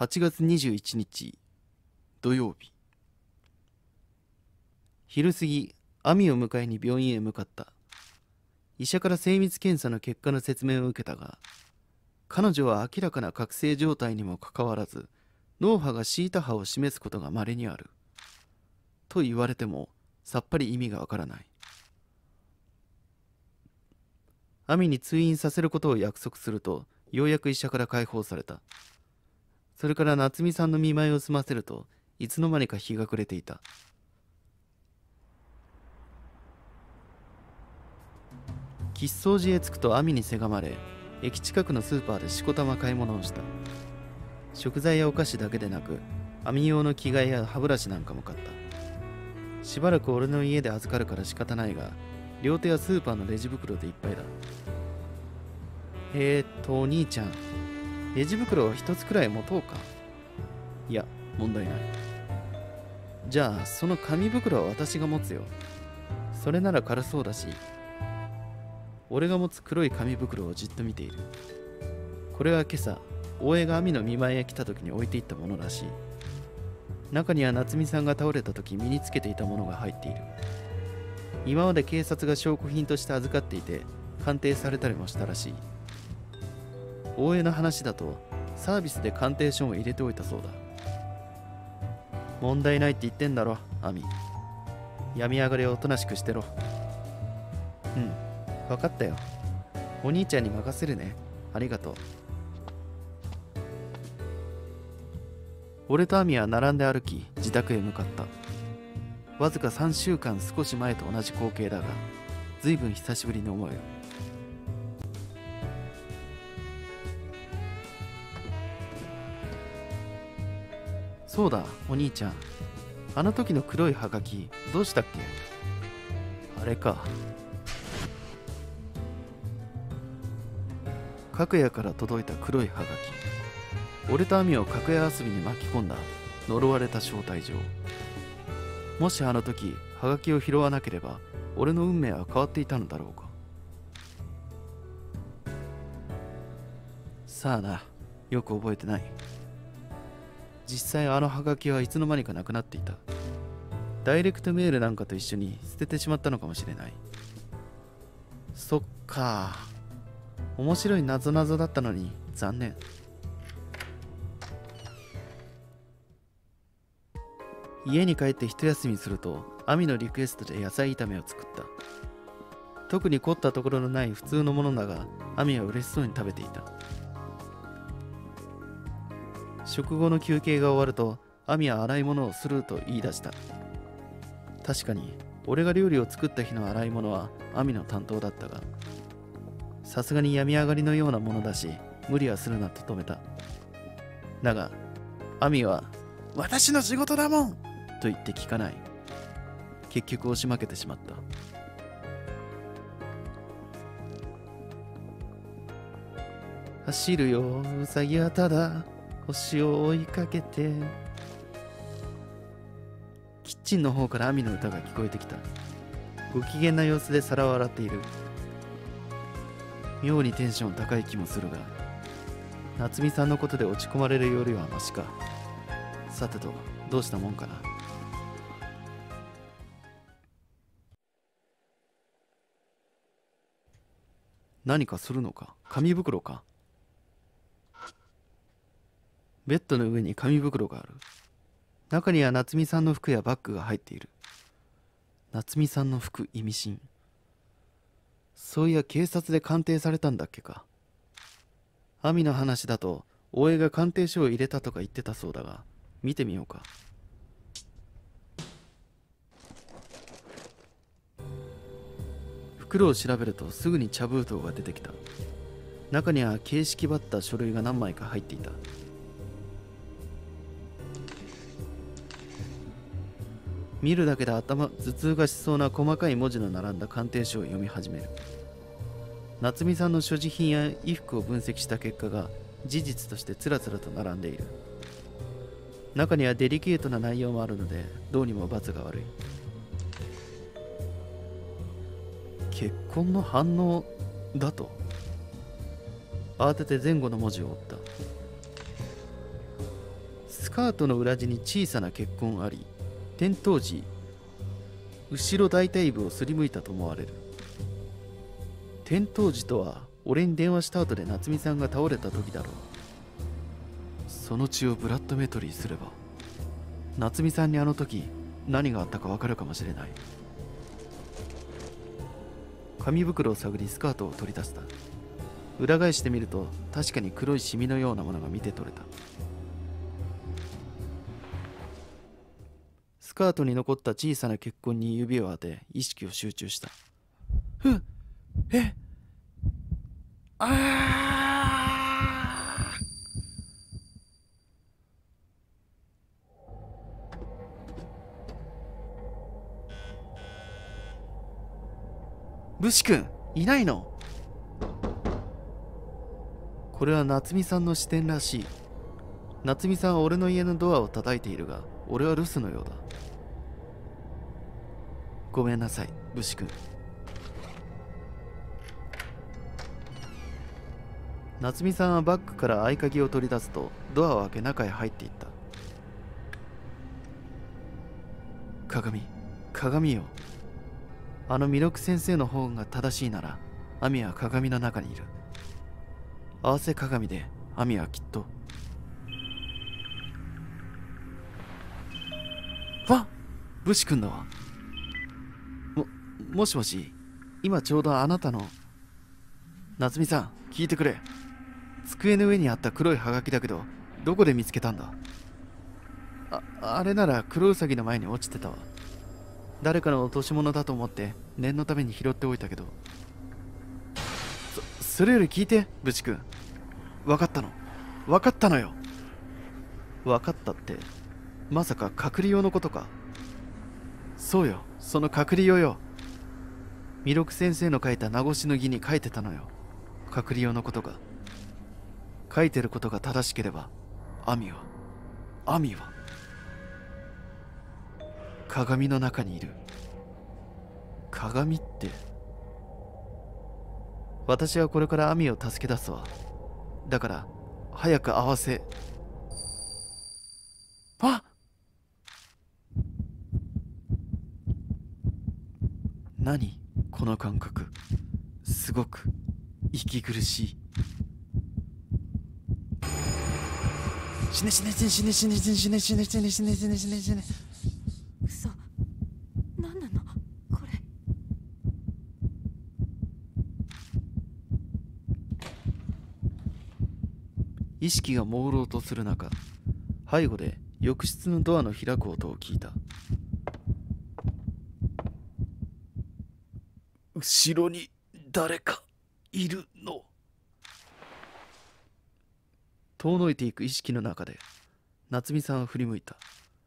8月21日土曜日。昼過ぎ、亜美を迎えに病院へ向かった。医者から精密検査の結果の説明を受けたが、彼女は明らかな覚醒状態にもかかわらず、脳波がシータ波を示すことが稀にある。と言われても、さっぱり意味がわからない。亜美に通院させることを約束すると、ようやく医者から解放された。それから夏美さんの見舞いを済ませると、いつの間にか日が暮れていた。吉祥寺へ着くと亜美にせがまれ、駅近くのスーパーでしこたま買い物をした。食材やお菓子だけでなく、亜美用の着替えや歯ブラシなんかも買った。しばらく俺の家で預かるから仕方ないが、両手はスーパーのレジ袋でいっぱいだ。お兄ちゃん、レジ袋を一つくらい持とうか。いや、問題ない。じゃあ、その紙袋は私が持つよ。それなら軽そうだし。俺が持つ黒い紙袋をじっと見ている。これは今朝、大江が亜美の見舞いへ来た時に置いていったものらしい。中には夏美さんが倒れた時身につけていたものが入っている。今まで警察が証拠品として預かっていて、鑑定されたりもしたらしい。大江の話だと、サービスで鑑定書も入れておいたそうだ。問題ないって言ってんだろ、亜美。病み上がりをおとなしくしてろ。うん、分かったよ。お兄ちゃんに任せるね。ありがとう。俺と亜美は並んで歩き、自宅へ向かった。わずか3週間少し前と同じ光景だが、ずいぶん久しぶりに思える。そうだ、お兄ちゃん。あの時の黒いハガキ、どうしたっけ？あれか。角屋から届いた黒いハガキ。俺と亜美を角屋遊びに巻き込んだ呪われた招待状。もしあの時ハガキを拾わなければ、俺の運命は変わっていたのだろうか。さあな、よく覚えてない。実際あのハガキはいつの間にかなくなっていた。ダイレクトメールなんかと一緒に捨ててしまったのかもしれない。そっか。面白い謎々だったのに残念。家に帰って一休みすると、亜美のリクエストで野菜炒めを作った。特に凝ったところのない普通のものだが、亜美は嬉しそうに食べていた。食後の休憩が終わると、亜美は洗い物をすると言い出した。確かに、俺が料理を作った日の洗い物は亜美の担当だったが、さすがに病み上がりのようなものだし、無理はするなと止めた。だが、亜美は、私の仕事だもんと言って聞かない。結局押し負けてしまった。走るよウサギはただ星を追いかけて。キッチンの方から亜美の歌が聞こえてきた。ご機嫌な様子で皿を洗っている。妙にテンション高い気もするが、夏美さんのことで落ち込まれるよりはマシか。さてと、どうしたもんかな。何かするのか。紙袋か。ベッドの上に紙袋がある。中には夏美さんの服やバッグが入っている。夏美さんの服、意味深。そういや警察で鑑定されたんだっけか。亜美の話だと、大江が鑑定書を入れたとか言ってたそうだが、見てみようか。袋を調べるとすぐに茶封筒が出てきた。中には形式ばった書類が何枚か入っていた。見るだけで頭痛がしそうな細かい文字の並んだ鑑定書を読み始める。夏美さんの所持品や衣服を分析した結果が事実としてつらつらと並んでいる。中にはデリケートな内容もあるので、どうにも罰が悪い。結婚の反応だと。慌てて前後の文字を追った。 カートの裏地に小さな血痕あり、転倒時後ろ大腿部をすりむいたと思われる。転倒時とは俺に電話した後で夏美さんが倒れた時だろう。その血をブラッドメトリーすれば夏美さんにあの時何があったか分かるかもしれない。紙袋を探りスカートを取り出した。裏返してみると確かに黒いシミのようなものが見て取れた。スカートに残った小さな血痕に指を当て意識を集中した。武士君いないの？これは夏美さんの視点らしい。夏美さんは俺の家のドアを叩いているが、俺は留守のようだ。ごめんなさい、武士君。夏美さんはバッグから合鍵を取り出すとドアを開け中へ入っていった。鏡よ。あの弥勒先生の方が正しいなら亜美は鏡の中にいる。合わせ鏡で亜美はきっと。武士君だわ。もしもし、今ちょうどあなたの。夏美さん聞いてくれ。机の上にあった黒いハガキだけどどこで見つけたんだ？あれなら黒ウサギの前に落ちてたわ。誰かの落とし物だと思って念のために拾っておいたけど。それより聞いて武士君。分かったのよ。分かったってまさか隔離用のことか？そうよ、その隔離用よ。弥勒先生の書いた名越の儀に書いてたのよ、隔離用のことが。書いてることが正しければ亜美は鏡の中にいる。鏡って。私はこれから亜美を助け出すわ。だから早く合わせ。何この感覚、すごく息苦しい。死ね。 嘘、何なのこれ。 意識が朦朧とする中、背後で浴室のドアの開く音を聞いた。後ろに誰かいるの。遠のいていく意識の中で夏美さんは振り向いた。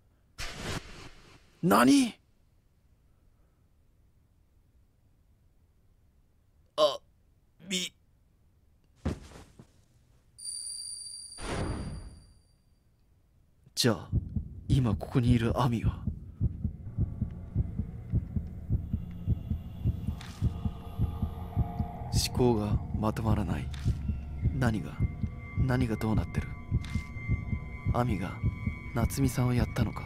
何？あみ。じゃあ今ここにいる亜美は。思考がまとまらない。何がどうなってる？亜美が夏美さんをやったのか？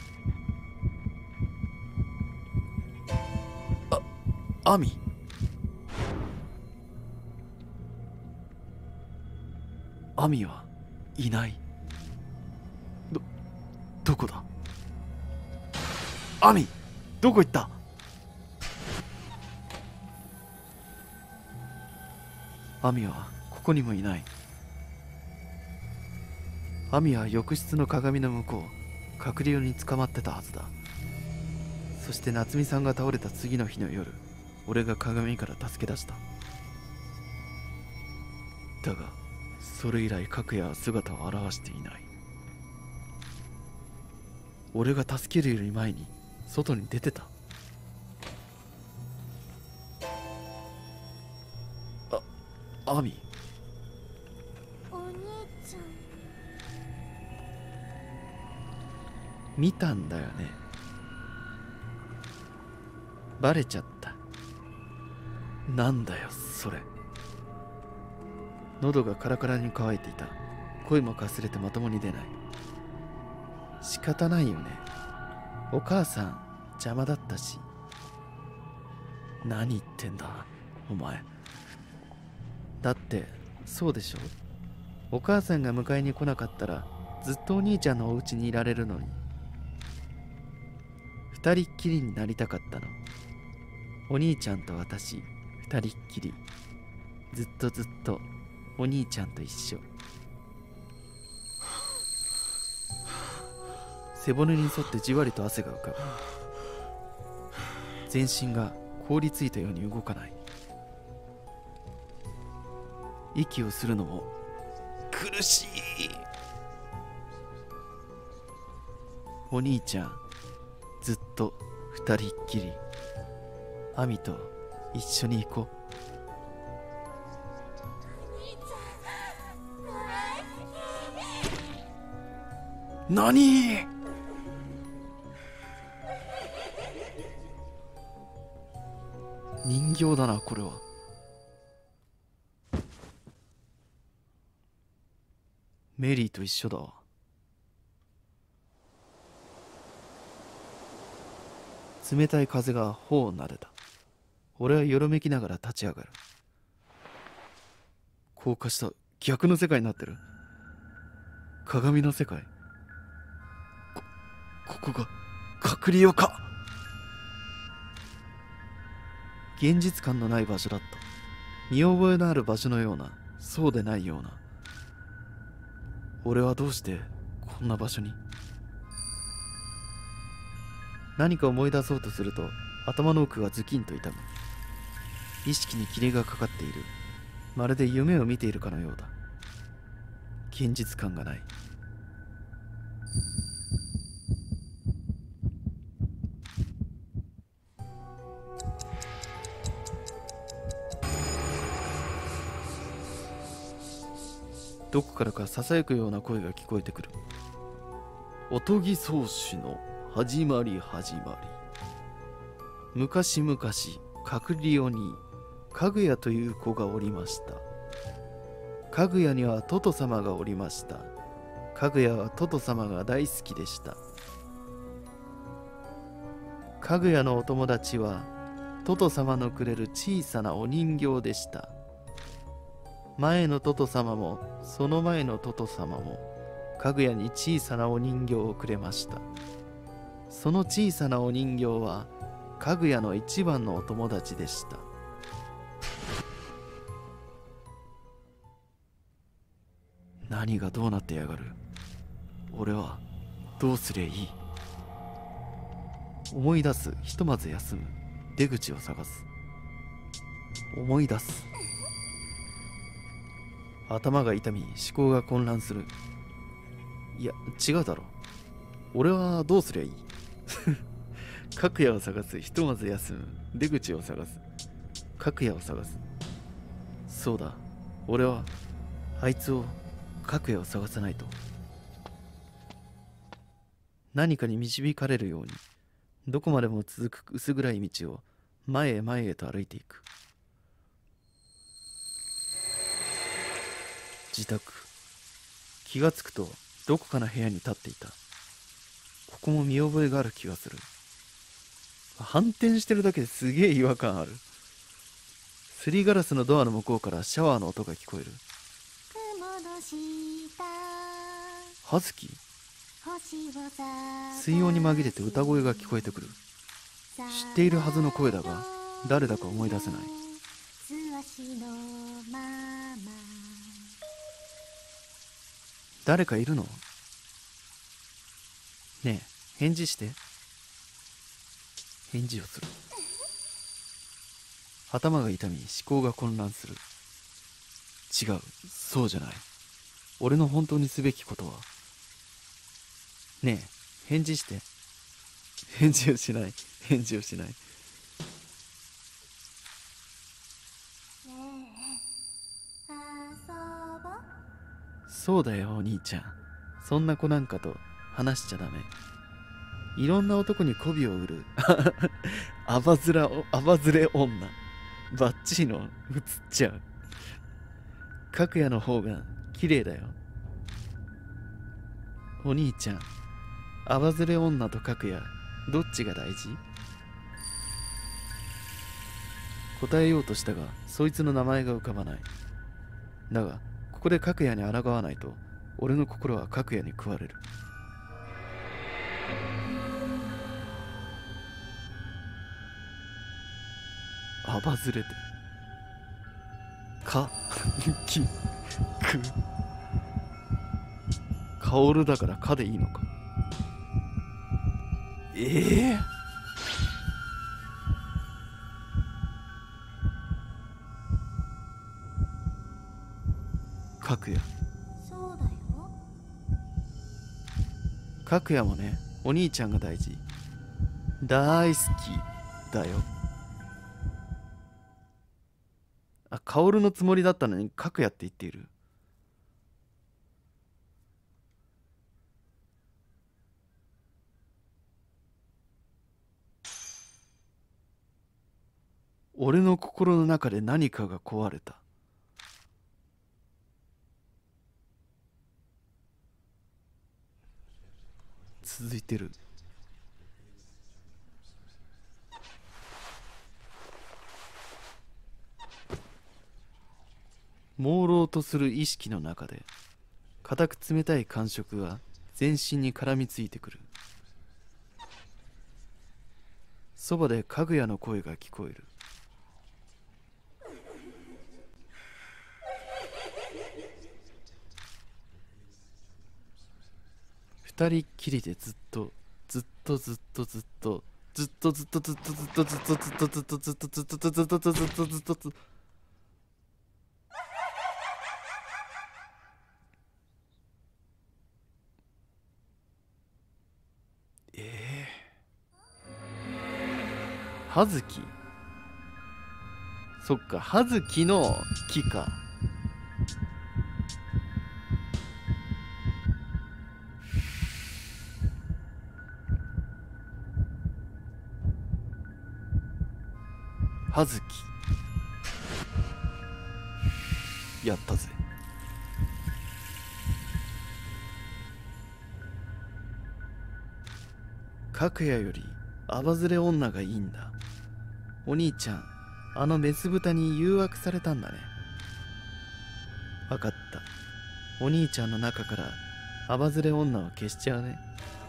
亜美。亜美はいない。どこだ？亜美どこ行った？亜美はここにもいない。亜美は浴室の鏡の向こう、隔離用に捕まってたはずだ。そして夏美さんが倒れた次の日の夜、俺が鏡から助け出した。だがそれ以来角也は姿を現していない。俺が助けるより前に外に出てた。亜美。 お兄ちゃん。 見たんだよね。バレちゃった。なんだよそれ。喉がカラカラに乾いていた。声もかすれてまともに出ない。 仕方ないよね。お母さん邪魔だったし。何言ってんだお前。だってそうでしょ。お母さんが迎えに来なかったらずっとお兄ちゃんのお家にいられるのに。二人っきりになりたかったの。お兄ちゃんと私二人っきり。ずっとずっとお兄ちゃんと一緒。背骨に沿ってじわりと汗が浮かぶ。全身が凍りついたように動かない。息をするのも苦しい。お兄ちゃんずっと二人っきり。アミと一緒に行こう。何？人形だなこれは。メリーと一緒だわ。冷たい風が頬を撫でた。俺はよろめきながら立ち上がる。高架下逆の世界になってる。鏡の世界。ここが隔離用か。現実感のない場所だった。見覚えのある場所のような、そうでないような。俺はどうしてこんな場所に。何か思い出そうとすると頭の奥がズキンと痛む。意識に霧がかかっている。まるで夢を見ているかのようだ。現実感がない。どこからかささやくような声が聞こえてくる。おとぎ草子の始まり始まり。昔々カクリオにかぐやという子がおりました。かぐやにはトト様がおりました。かぐやはトト様が大好きでした。かぐやのお友達はトト様のくれる小さなお人形でした。前のトト様もその前のトト様もかぐやに小さなお人形をくれました。その小さなお人形はかぐやの一番のお友達でした。何がどうなってやがる。俺はどうすりゃいい。思い出す。ひとまず休む。出口を探す。思い出す。頭が痛み思考が混乱する。いや違うだろ。俺はどうすりゃいい。各屋を探す。ひとまず休む。出口を探す。各屋を探す。そうだ、俺はあいつを各屋を探さないと。何かに導かれるようにどこまでも続く薄暗い道を前へ前へと歩いていく。自宅。気がつくとどこかの部屋に立っていた。ここも見覚えがある気がする。反転してるだけですげえ違和感ある。すりガラスのドアの向こうからシャワーの音が聞こえる。葉月。水音に紛れて歌声が聞こえてくる。知っているはずの声だが誰だか思い出せない。誰かいるの？ねえ、返事して。返事をする。頭が痛み思考が混乱する。違う、そうじゃない。俺の本当にすべきことは。ねえ、返事して。返事をしない。返事をしない。そうだよお兄ちゃん。そんな子なんかと話しちゃダメ。いろんな男に媚びを売るアバズレ女。バッチリの映っちゃう。かぐやの方が綺麗だよお兄ちゃん。 アバズレ女と角也、どっちが大事？答えようとしたが、そいつの名前が浮かばない。だが、ここで角也に抗わないと、俺の心は角也に食われる。アバズレて。か、き、く。カオルだからかでいいのか。角也。 そうだよ。 角也もね、お兄ちゃんが大事。大好きだよ。あ、カオルのつもりだったのに角也って言っている。俺の心の中で何かが壊れた。続いてる。朦朧とする意識の中で固く冷たい感触が全身に絡みついてくる。そばでかぐやの声が聞こえる。二人っきりでずっとずっとずっとずっとずっとずっとずっとずっとずっとずっとずっとずっとずっとずっとずっとずっとずっとずっと葉月。そっか、葉月の木か。葉月。やったぜ。角也よりアバズレ女がいいんだ。お兄ちゃん、あのメス豚に誘惑されたんだね。わかった。お兄ちゃんの中からアバズレ女を消しちゃうね。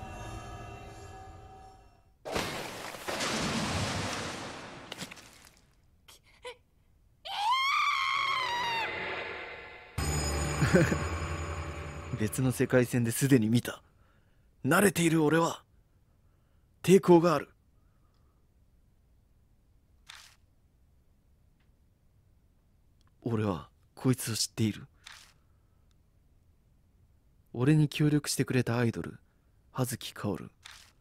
別の世界線ですでに見た。慣れている俺は抵抗がある。俺はこいつを知っている。俺に協力してくれたアイドル葉月薫。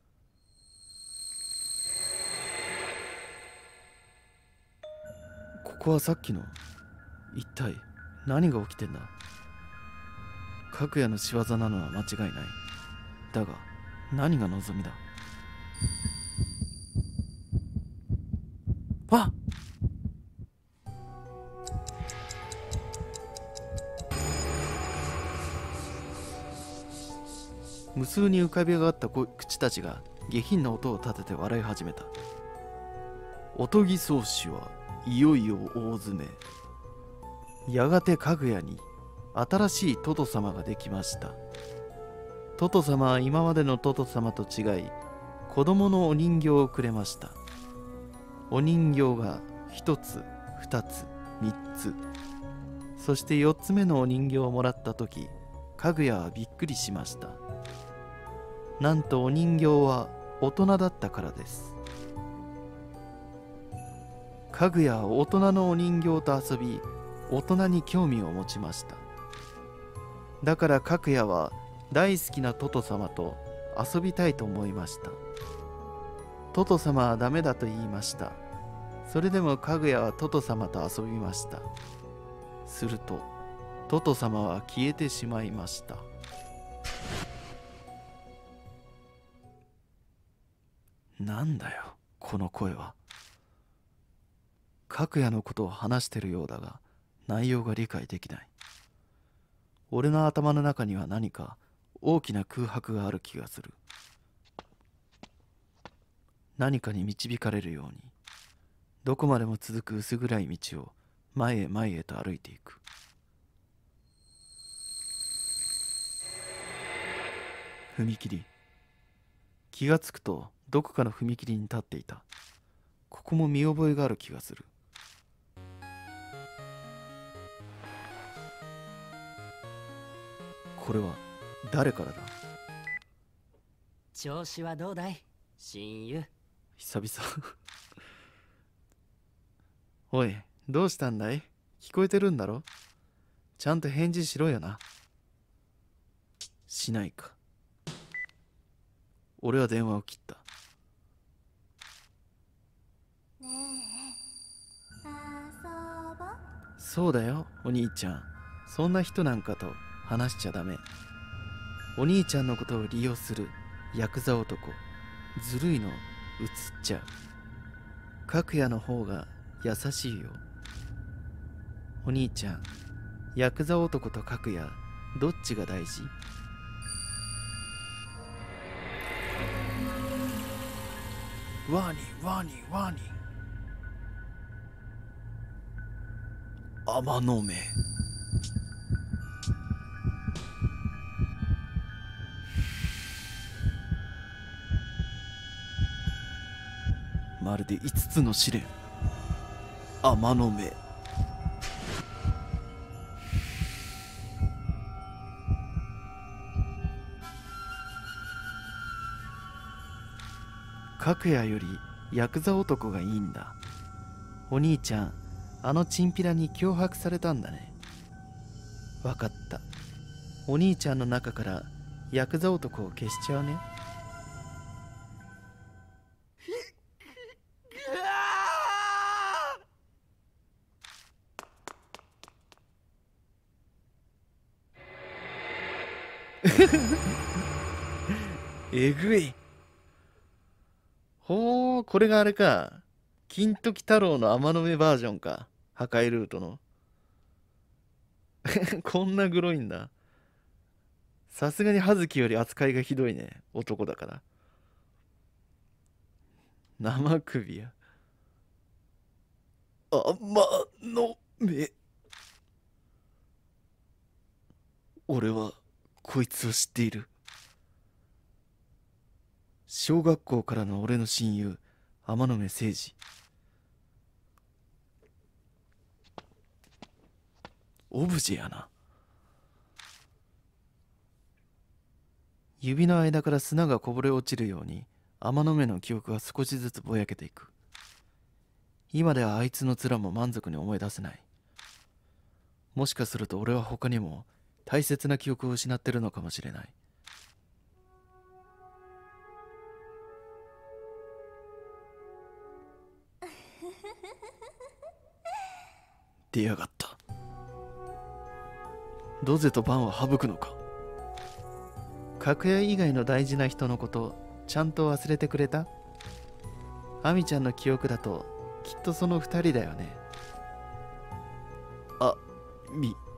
ここはさっきの。一体何が起きてんだ。角也の仕業なのは間違いない。だが何が望みだ。あっ、無数に浮かび上がった口たちが下品な音を立てて笑い始めた。おとぎ宗師はいよいよ大詰め。やがてかぐやに新しいトト様ができました。トト様は今までのトト様と違い、子供のお人形をくれました。お人形が1つ、2つ、3つ、そして4つ目のお人形をもらった時、かぐやはびっくりしました。なんとお人形は大人だったからです。かぐやは大人のお人形と遊び、大人に興味を持ちました。だからかぐやは大好きなトト様と遊びたいと思いました。トト様はダメだと言いました。それでもかぐやはトト様と遊びました。するとトト様は消えてしまいました。なんだよこの声は。かぐやのことを話してるようだが内容が理解できない。俺の頭の中には何か大きな空白がある気がする。 何かに導かれるように、どこまでも続く薄暗い道を前へ前へと歩いていく。踏切。気がつくとどこかの踏切に立っていた。ここも見覚えがある気がする。これは誰からだ？ 調子はどうだい親友。 久々おい、どうしたんだい？聞こえてるんだろ？ちゃんと返事しろよな。しないか。俺は電話を切った。 ねえ、遊ぼう。 そうだよ、お兄ちゃん。そんな人なんかと話しちゃダメ。お兄ちゃんのことを利用するヤクザ男。ずるいの映っちゃう。角也の方が優しいよ。お兄ちゃん、ヤクザ男と角也、どっちが大事？ワニワニワニ。天の目。まるで5つの試練。天の目。角也よりヤクザ男がいいんだ。お兄ちゃん、あのチンピラに脅迫されたんだね。わかった。お兄ちゃんの中からヤクザ男を消しちゃうね。えぐい。ほう、これがあれか。金時太郎の天の目バージョンか。破壊ルートの。こんなグロいんだ。さすがに葉月より扱いがひどいね。男だから。生首や。天の目。俺はこいつを知っている。小学校からの俺の親友、天野目誠二。オブジェやな。指の間から砂がこぼれ落ちるように天野目の記憶が少しずつぼやけていく。今ではあいつの面も満足に思い出せない。もしかすると俺は他にも大切な記憶を失ってるのかもしれない。出やがった。ドゼとバンは省くのか。角屋以外の大事な人のことちゃんと忘れてくれた？アミちゃんの記憶だときっとその2人だよね。あみ